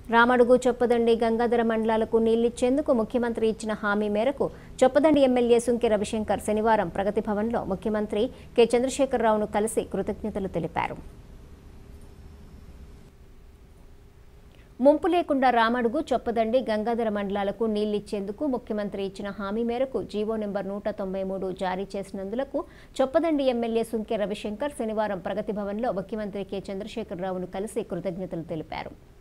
రామడుగు చొప్పదండి గంగాధర మండలాలకు నీళ్లిచ్చేందుకు ముఖ్యమంత్రి ఇచ్చిన హామీ మేరకు చొప్పదండి ఎమ్మెల్యే సుంకె రవిశంకర్ శనివారం ప్రగతి భవన్లో ముఖ్యమంత్రి కె చంద్రశేఖరరావును కలిసి కృతజ్ఞతలు తెలిపారు. ముంపు లేకుండా రామడుగు చొప్పదండి గంగాధర మండలాలకు నీళ్లిచ్చేందుకు ముఖ్యమంత్రి ఇచ్చిన హామీ మేరకు జీవో నెంబర్ 193 జారీ చేసినందులకు చొప్పదండి ఎమ్మెల్యే సుంకె రవిశంకర్ శనివారం ప్రగతి భవన్లో ముఖ్యమంత్రి కె చంద్రశేఖరరావును కలిసి కృతజ్ఞతలు తెలిపారు.